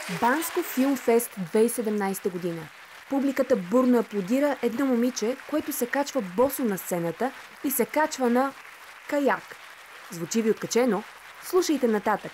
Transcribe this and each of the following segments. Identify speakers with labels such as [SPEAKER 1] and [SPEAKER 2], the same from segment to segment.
[SPEAKER 1] Банско Филмфест 2017 година. Публиката бурно аплодира едно момиче, което се качва босо на сцената и се качва на каяк. Звучи ви откачено? Слушайте нататък.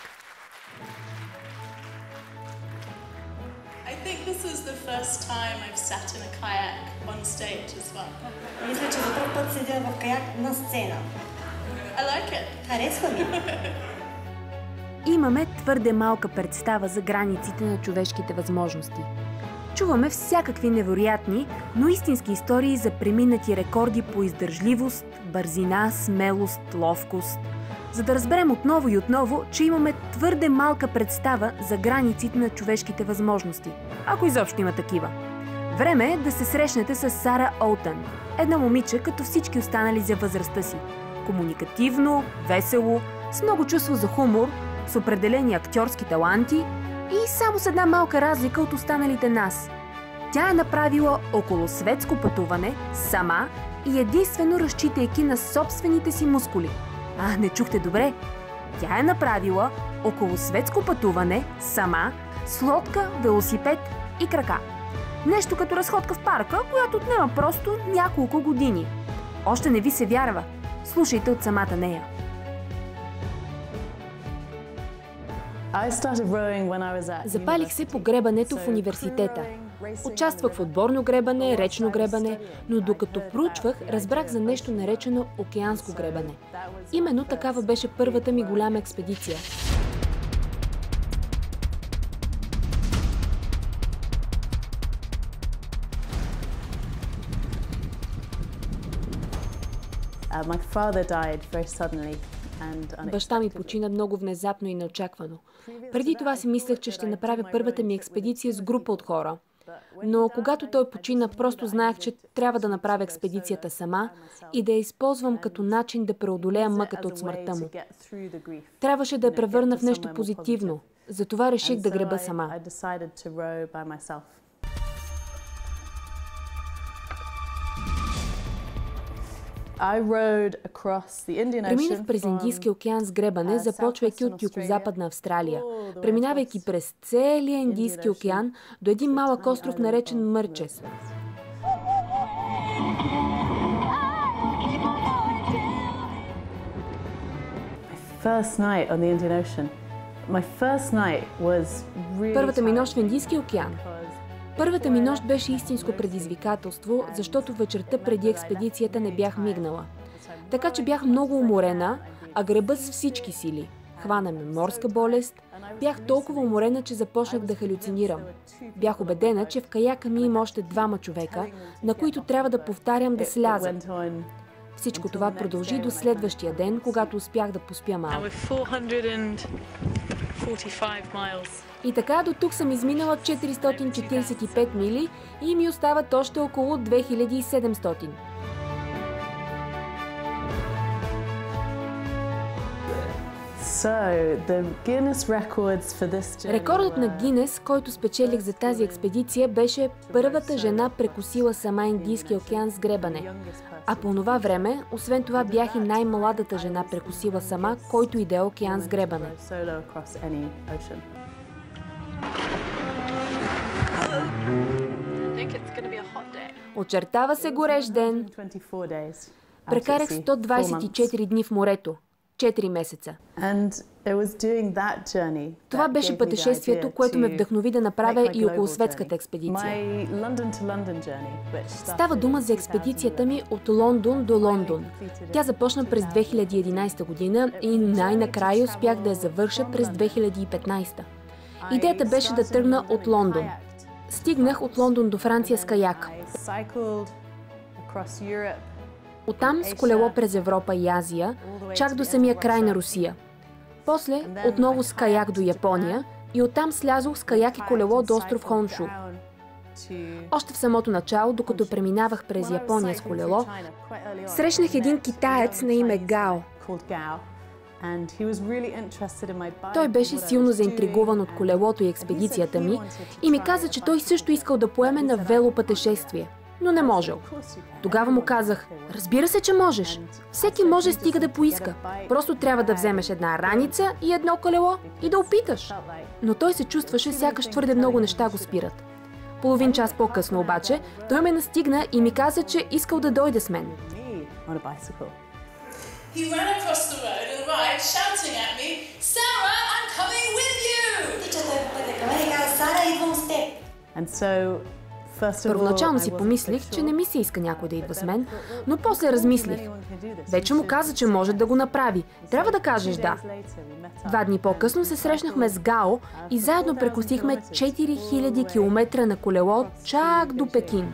[SPEAKER 2] Мисля, че за първ път седя в каяк на сцена. Харесва ми.
[SPEAKER 1] Имаме твърде малка представа за границите на човешките възможности. Чуваме всякакви невероятни, но истински истории за преминати рекорди по издържливост, бързина, смелост, ловкост. За да разберем отново и отново, че имаме твърде малка представа за границите на човешките възможности, ако изобщо има такива. Време е да се срещнете с Сара Олтън. Едно момиче, като всички останали за възрастта си. Комуникативно, весело, с много чувство за хумор, с определени актьорски таланти и само с една малка разлика от останалите нас. Тя е направила околосветско пътуване сама и единствено разчитайки на собствените си мускули. Не чухте добре? Тя е направила околосветско пътуване сама с лодка, велосипед и крака. Нещо като разходка в парка, която отнема просто няколко години. Още не ви се вярва. Слушайте от самата нея. Запалих се по гребането в университета. Участвах в отборно гребане, речно гребане, но докато проучвах, разбрах за нещо наречено океанско гребане. Именно такава беше първата ми голяма експедиция. Баща ми почина много внезапно и неочаквано. Преди това си мислех, че ще направя първата ми експедиция с група от хора. Но когато той почина, просто знаех, че трябва да направя експедицията сама и да я използвам като начин да преодолея мъката от смъртта му. Трябваше да я превърна в нещо позитивно. Затова реших да греба сама. Преминах през Индийския океан с гребане, започвайки от югозападна Австралия, преминавайки през целия Индийски океан до един малък остров, наречен Мърчес. Първата ми нощ в Индийския океан. Първата ми нощ беше истинско предизвикателство, защото вечерта преди експедицията не бях мигнала. Така че бях много уморена, а греба с всички сили. Хвана ме морска болест. Бях толкова уморена, че започнах да халюцинирам. Бях убедена, че в каяка ми има още 2 човека, на които трябва да повтарям да сляза. Всичко това продължи до следващия ден, когато успях да поспя малко. И така до тук съм изминала 445 мили и ми остават още около 2700. Рекордът на Гинес, който спечелих за тази експедиция, беше първата жена прекосила сама Индийския океан с гребане. А по това време, освен това, бях и най-младата жена прекосила сама, който иде океан с гребане. Очертава се горещ ден. Прекарах 124 дни в морето. 4 месеца. Това беше пътешествието, което ме вдъхнови да направя и околосветската експедиция. Става дума за експедицията ми от Лондон до Лондон. Тя започна през 2011 година и най-накрая успях да я завърша през 2015. Идеята беше да тръгна от Лондон. Стигнах от Лондон до Франция с каяк. Оттам с колело през Европа и Азия, чак до самия край на Русия. После отново с каяк до Япония и оттам слязох с каяк и колело до остров Хоншу. Още в самото начало, докато преминавах през Япония с колело, срещнах един китаец на име Гао. Той беше силно заинтригуван от колелото и експедицията ми и ми каза, че той също искал да поеме на велопътешествие. но не можел. Тогава му казах: разбира се, че можеш. Всеки може, стига да поиска. Просто трябва да вземеш една раница и едно колело и да опиташ. Но той се чувстваше, сякаш твърде много неща го спират. Половин час по-късно обаче, той ме настигна и ми каза, че искал да дойде с мен.
[SPEAKER 3] He ran across the road and arrived shouting at me, "Sarah, I'm coming with you!"
[SPEAKER 2] Тичата пред мен и каза: Сара, идвам с теб.
[SPEAKER 1] Първоначално си помислих, че не ми се иска някой да идва с мен, но после размислих. Вече му каза, че може да го направи. Трябва да кажеш да. 2 дни по-късно се срещнахме с Гао и заедно прекосихме 4000 км на колело чак до Пекин.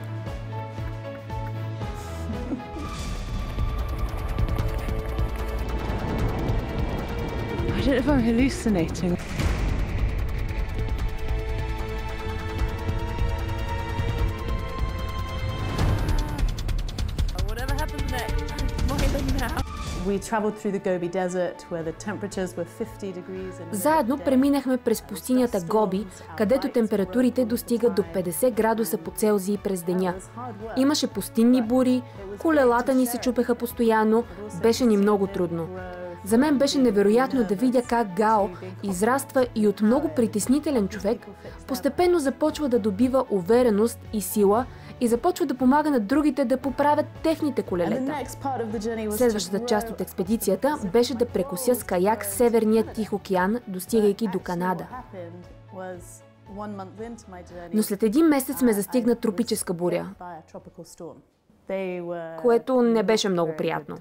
[SPEAKER 4] I don't know if I'm hallucinating. Whatever happens next, smiling now. We traveled through the Gobi Desert where the temperatures were 50 degrees.
[SPEAKER 1] Заедно преминахме през пустинята Гоби, където температурите достигат до 50 градуса по Целзий през деня. Имаше пустинни бури, колелата ни се чупеха постоянно, беше ни много трудно. За мен беше невероятно да видя как Гао израства и от много притеснителен човек, постепенно започва да добива увереност и сила и започва да помага на другите да поправят техните колелета. Следващата част от експедицията беше да прекося с каяк Северния Тих океан, достигайки до Канада. Но след 1 месец ме застигна тропическа буря, което не беше много приятно.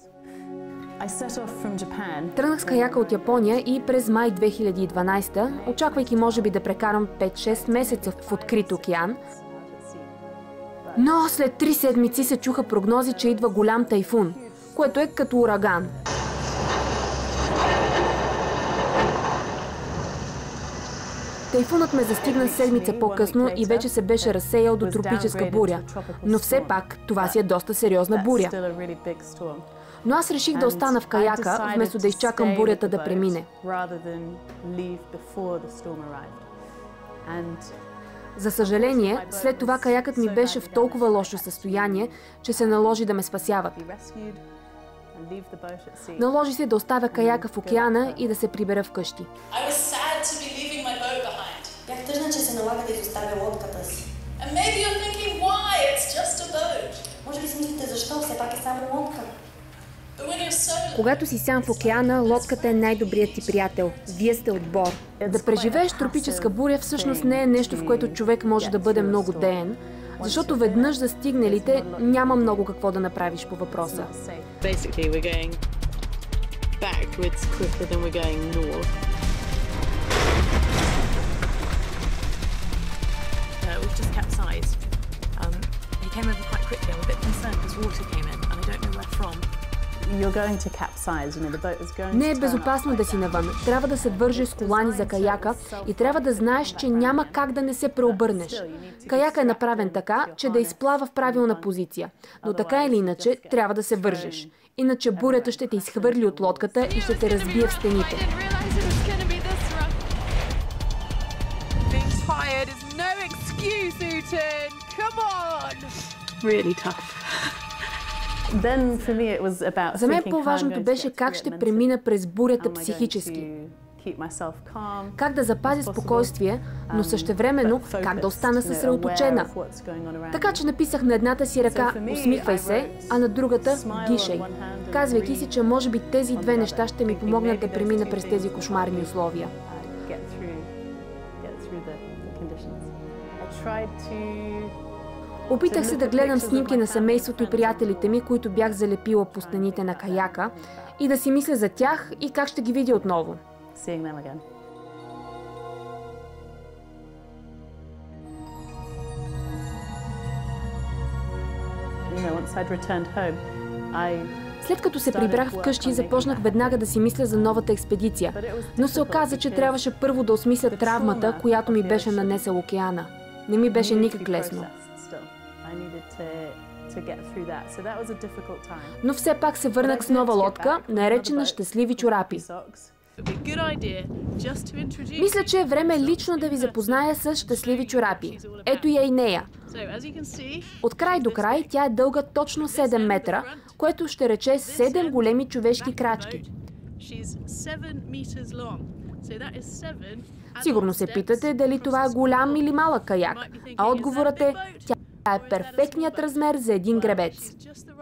[SPEAKER 1] Тръгнах с каяка от Япония и през май 2012, очаквайки може би да прекарам 5-6 месеца в открит океан, но след 3 седмици се чуха прогнози, че идва голям тайфун, което е като ураган. Тайфунът ме застигна седмица по-късно и вече се беше разсеял до тропическа буря, но все пак това си е доста сериозна буря. Но аз реших да остана в каяка, вместо да изчакам бурята да премине. За съжаление, след това каякът ми беше в толкова лошо състояние, че се наложи да ме спасяват. Наложи се да оставя каяка в океана и да се прибера вкъщи.
[SPEAKER 2] Бях тъжна, че се налага да изоставя лодката си. Може би си мислите защо, все пак е само лодка.
[SPEAKER 1] Когато си сам в океана, лодката е най-добрият ти приятел. Вие сте отбор. Да преживееш тропическа буря всъщност не е нещо, в което човек може да бъде много деен, защото веднъж застигналите няма много какво да направиш по въпроса. Не е безопасно да си навън. Трябва да се вържеш с колани за каяка и трябва да знаеш, че няма как да не се преобърнеш. Каяка е направен така, че да изплава в правилна позиция. Но така или иначе, трябва да се вържеш. Иначе бурята ще те изхвърли от лодката и ще те разбие в стените. За мен по-важното беше как ще премина през бурята психически. Как да запазя спокойствие, но същевременно как да остана съсредоточена. Така че написах на едната си ръка "усмихвай се", а на другата "дишай", казвайки си, че може би тези 2 неща ще ми помогнат да премина през тези кошмарни условия. Опитах се да гледам снимки на семейството и приятелите ми, които бях залепила по стените на каяка, и да си мисля за тях и как ще ги видя отново. След като се прибрах вкъщи, започнах веднага да си мисля за новата експедиция, но се оказа, че трябваше първо да осмисля травмата, която ми беше нанесъл океана. Не ми беше никак лесно. Но все пак се върнах с нова лодка, наречена "Щастливи чорапи". Мисля, че е време лично да ви запозная с щастливи чорапи. Ето я и нея. От край до край тя е дълга точно 7 метра, което ще рече 7 големи човешки крачки. Сигурно се питате дали това е голям или малък каяк, а отговорът е, тя е перфектният размер за един гребец.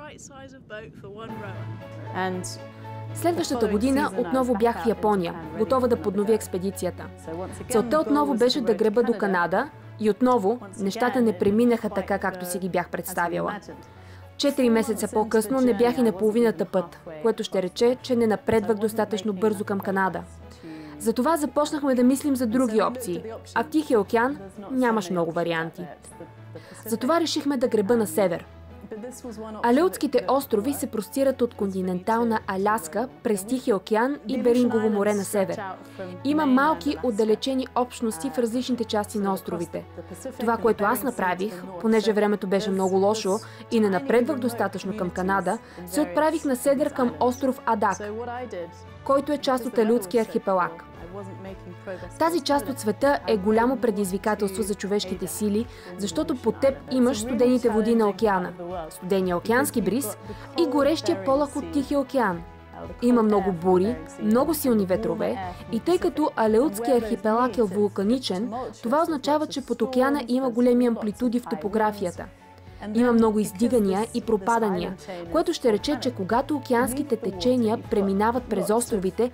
[SPEAKER 1] Следващата година отново бях в Япония, готова да поднови експедицията. Целта отново беше да греба до Канада и отново нещата не преминаха така, както си ги бях представила. 4 месеца по-късно не бях и на половината път, което ще рече, че не напредвах достатъчно бързо към Канада. Затова започнахме да мислим за други опции, а в Тихия океан нямаш много варианти. Затова решихме да греба на север. Алеутските острови се простират от континентална Аляска през Тихия океан и Берингово море на север. Има малки отдалечени общности в различните части на островите. Това, което аз направих, понеже времето беше много лошо и не напредвах достатъчно към Канада, се отправих на север към остров Адак, който е част от Алеутския архипелаг. Тази част от света е голямо предизвикателство за човешките сили, защото по теб имаш студените води на океана, студения океански бриз и горещия полъх от Тихия океан. Има много бури, много силни ветрове и тъй като Алеутския архипелаг е вулканичен, това означава, че под океана има големи амплитуди в топографията. Има много издигания и пропадания, което ще рече, че когато океанските течения преминават през островите,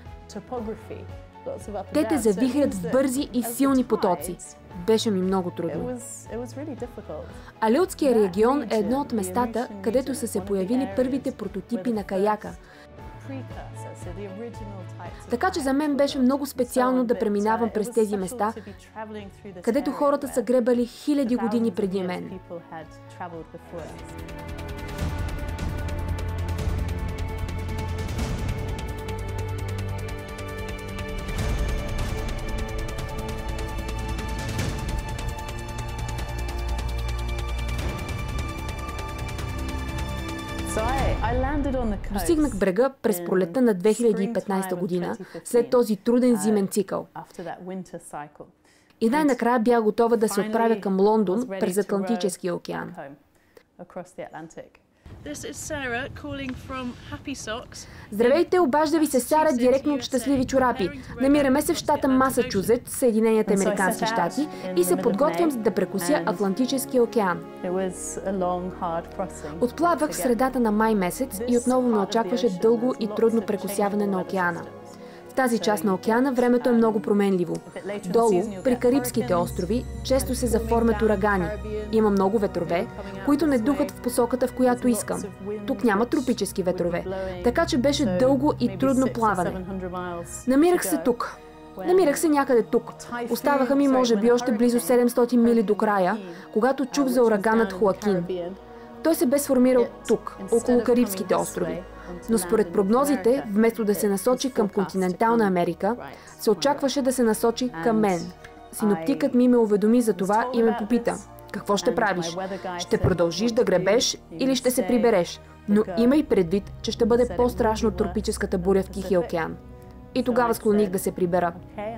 [SPEAKER 1] те те завихрят в бързи и силни потоци. Беше ми много трудно. Алеутския регион е едно от местата, където са се появили първите прототипи на каяка. Така че за мен беше много специално да преминавам през тези места, където хората са гребали хиляди години преди мен. Достигнах брега през пролетта на 2015 година, след този труден зимен цикъл. И най-накрая бях готова да се отправя към Лондон през Атлантическия океан. Здравейте, обажда ви се Сара директно от Щастливи чорапи. Намираме се в щата Масачузетс, Съединените американски щати и се подготвям да прекося Атлантическия океан. Отплавах в средата на май месец и отново ме очакваше дълго и трудно прекосяване на океана. В тази част на океана времето е много променливо. Долу, при Карибските острови, често се заформят урагани. Има много ветрове, които не духат в посоката, в която искам. Тук няма тропически ветрове, така че беше дълго и трудно плаване. Намирах се тук. Намирах се някъде тук. Оставаха ми може би още близо 700 мили до края, когато чух за ураганът Хоакин. Той се бе сформирал тук, около Карибските острови. Но според прогнозите, вместо да се насочи към континентална Америка, се очакваше да се насочи към мен. Синоптикът ми ме уведоми за това и ме попита: какво ще правиш? Ще продължиш да гребеш или ще се прибереш? Но имай предвид, че ще бъде по-страшно от тропическата буря в Тихия океан. И тогава склоних да се прибера.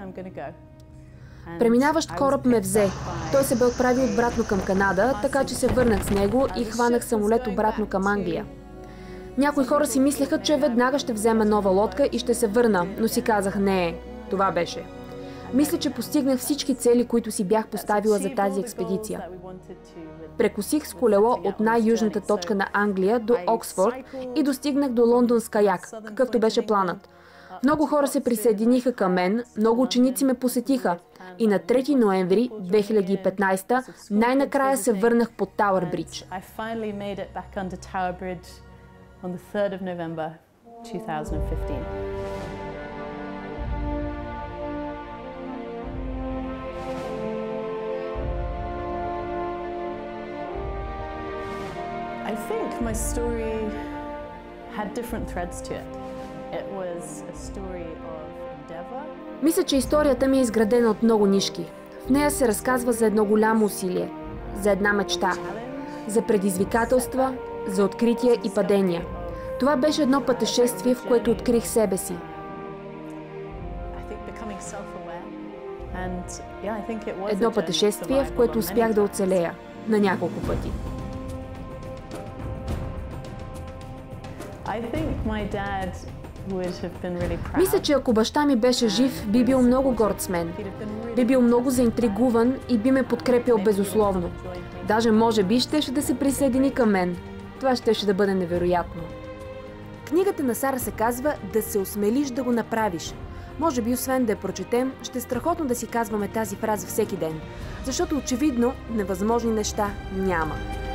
[SPEAKER 1] Преминаващ кораб ме взе. Той се бе отправил обратно към Канада, така че се върнах с него и хванах самолет обратно към Англия. Някои хора си мислеха, че веднага ще взема нова лодка и ще се върна, но си казах: не, това беше. Мисля, че постигнах всички цели, които си бях поставила за тази експедиция. Прекосих с колело от най-южната точка на Англия до Оксфорд и достигнах до Лондон с каяк, какъвто беше планът. Много хора се присъединиха към мен, много ученици ме посетиха и на 3 ноември 2015 най-накрая се върнах под Тауър Бридж.
[SPEAKER 4] On the 3rd of November 2015. I think my story had different threads to it. It was a story of endeavor.
[SPEAKER 1] Мисля, че историята ми е изградена от много нишки. В нея се разказва за едно голямо усилие, за една мечта, за предизвикателства, за открития и падения. Това беше едно пътешествие, в което открих себе си.
[SPEAKER 4] becoming self-aware. And yeah, I think it was
[SPEAKER 1] Едно пътешествие, в което успях да оцелея на няколко пъти.
[SPEAKER 4] I think my dad would have been really proud.
[SPEAKER 1] Мисля, че ако баща ми беше жив, би бил много горд с мен. Би бил много заинтригуван и би ме подкрепял безусловно. Даже може би щеше да се присъедини към мен. Това щеше да бъде невероятно. Книгата на Сара се казва "Да се осмелиш да го направиш". Може би, освен да я прочетем, ще е страхотно да си казваме тази фраза всеки ден, защото очевидно невъзможни неща няма.